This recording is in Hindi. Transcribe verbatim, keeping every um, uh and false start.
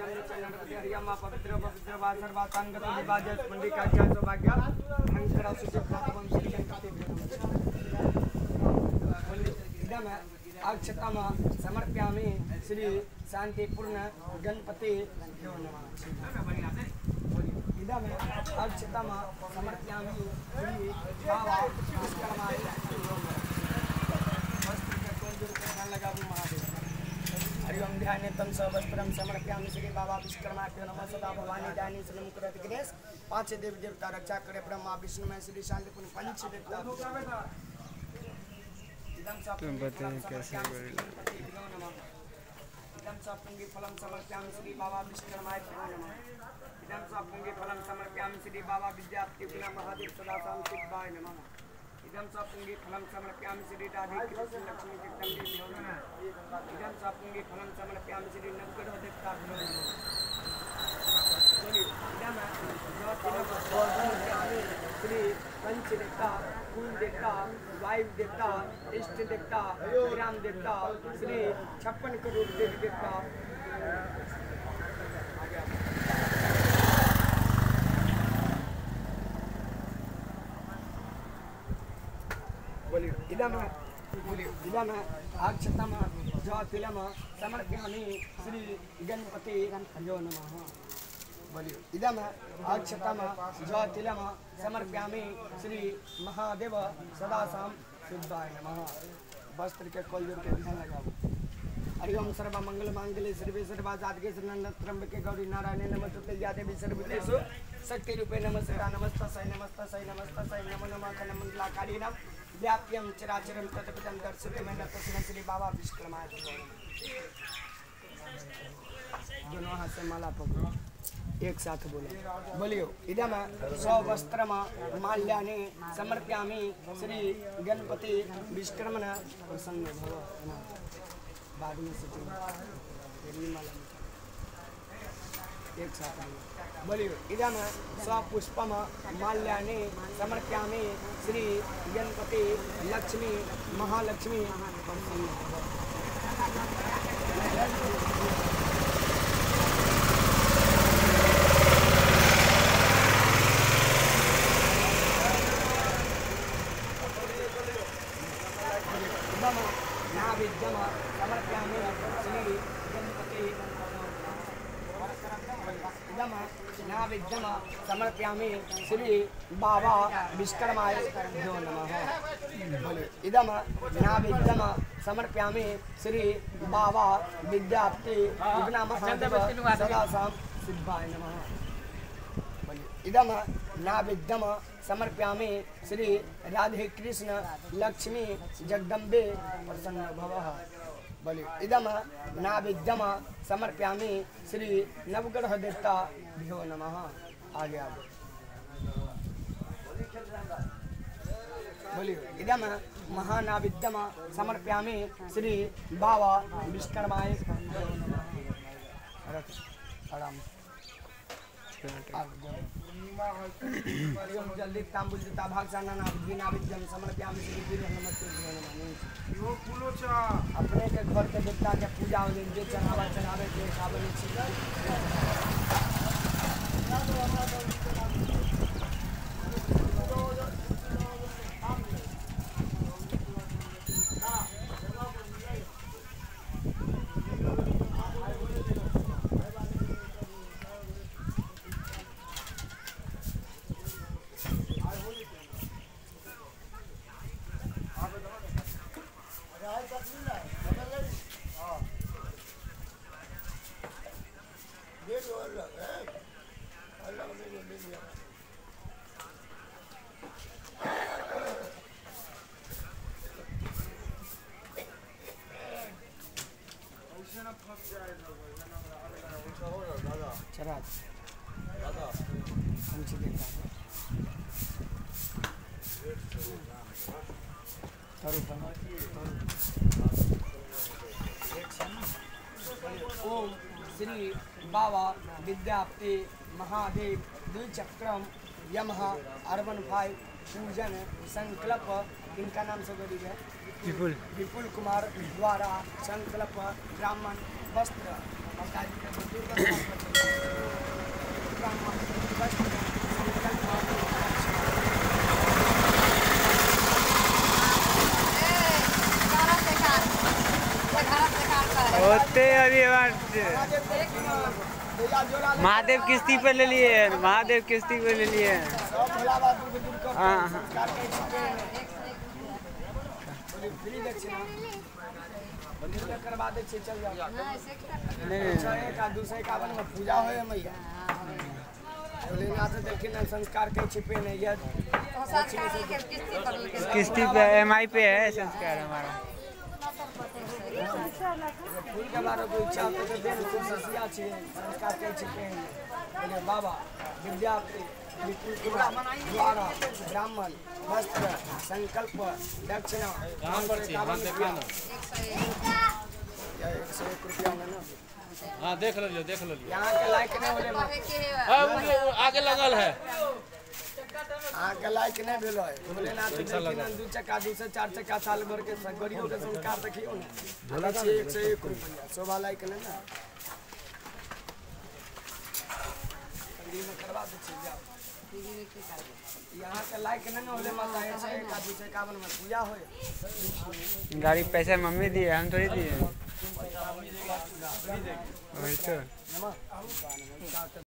हरियामा पवित्र पवित्र वासर वातांगत विभाजन पंडिका क्या सौभाग्य अंकरा सुचित प्राप्तम श्री गणपति इदम अक्षतम समर्पयामि श्री शांतिपूर्ण गणपति भ्यो नमः इदम अक्षतम समर्पयामि श्री बाबा विश्वकर्माय लगा महादेव हरिओम ध्यान तम सवस्त्रम समर्पयामि श्री बाबा विश्वकर्माभ्यो नमः सदा भवानी दानी सनम करत गणेश पांच देव देवता रक्षा करे ब्रह्मा विष्णु में श्री शांतिपूर्ण पंच देवता तुम बताएं कैसे इदम सपुंगी फलम समर्पयामि श्री बाबा विश्वकर्माभ्यो नमः इदम सपुंगी फलम समर्पयामि श्री बाबा विद्यार्थी महादेव सदा शाम शिवाय नमः इदम सपुंगी फलम समर्पयामि श्री राधे कृष्ण लक्ष्मी जगदम्बे नमः इदम सपुंगी फलम समर्पयामि श्री नवग्रह देवता नमः इदम श्री पंच देवता कुल देवता वायु देवता इष्ट देवता ग्राम देवता श्री छप्पन करोड़ देवी देवता इदम इदम अक्षतम ज्योतिलम समर्पयामि श्री गणपति भ्यो नमः बोलिए इदम अक्षतम ज्योतिलम समर्पयामि श्री महादेव सदा शाम शिवाय नमः वस्त्र के कोल जोड़ के ध्यान लगाओ हरिओम सर्व मंगल मांगल्ये शिवे सर्वासाधके शरण्ये गौरी नारायणे नमोस्तुते या देवी सर्वभूतेषु शक्ति रूपे नमस्ते नमस्तस्यै नमस्तस्यै नमस्तस्यै नमो नमः खण्डमंडलाकारी नमः व्याप्यम चराचरम तत्पदं दर्शितमेन तस्मै श्री बाबा विश्वकर्माय दोनों हाथ से माला पकड़ो एक साथ बोलो बोलियो इदम सवस्त्रम माल्यानि समर्पयामि श्री गणपति विश्वकर्मण प्रसन्न भव बाद में से माला एक साथ बोलियो इदम स्वपुष्पम माल्यानि समर्पयामि श्री गणपति लक्ष्मी महालक्ष्मी प्रसन्न नाविद्यम समर्पयामि श्री गणपति इदम नाविद्यम समर्पयामि श्री बाबा विश्वकर्माय भ्यो नमः इदम नाविद्यम समर्पयामि श्री बाबा विद्यार्थी महादेव सदा शाम शिवाय नमः इदम नाविद्यम समर्पयामि श्री राधे कृष्ण लक्ष्मी जगदम्बे प्रसन्न भवः बोलिए इदम नाविद्यम समर्पयामि श्री नवग्रह देवता भ्यो नमः आगे आगे बोलिए इदम महानाविद्यम समर्पयामि श्री बाबा विश्वकर्माय आराम जल्दी तांबुल देता भागसाना बिना विद्यम समर्पयामि श्री वीर नमस्ते यो फूलो चा अपने के घर के देवता के पूजा हो जे चढ़ावा चढ़ावे के खावे छी चराज दादा हमसे देखा ओम श्री बाबा विद्यापति महादेव द्विचक्रम यमहा अर्बन फाइव पूजन संकल्प इनका नाम से बोली है। विपुल विपुल कुमार द्वारा संकल्प ब्राह्मण वस्त्र माताजी के बुजुर्ग ब्राह्मण वस्त्र संकल्प होते अभी महादेव किस्ती पे ले लिए महादेव किस्ती पे ले लिए हाँ हाँ करवा दे चल जाओ दूसरे कावन में पूजा हो मैया देखिए संस्कार के छिपे नहीं है किस्ती पे एम आई पे है संस्कार हमारा फूल के बारे में इच्छा तो दे खुशिया छे संस्कार के छिपे हैं बोले बाबा विद्यार्थी विपुल कुमार द्वारा ब्राह्मण वस्त्र संकल्प दक्षिणा एक सौ एक रुपया में ना हाँ देख लो देख लो यहाँ के लायक नहीं बोले आगे लगल है यहाँ के लायक नहीं भेलो है बोले ना तो दू चक्का दू से चार चक्का साल भर के गरीब के संस्कार देखियो ना एक सौ एक रुपया शोभा लायक नहीं ना करवा दे यहाँ के लायक नहीं ना बोले माता एक सौ एक दू से इक्यावन में पूजा हो गाड़ी पैसा मम्मी दिए हम थोड़ी दिए वही तो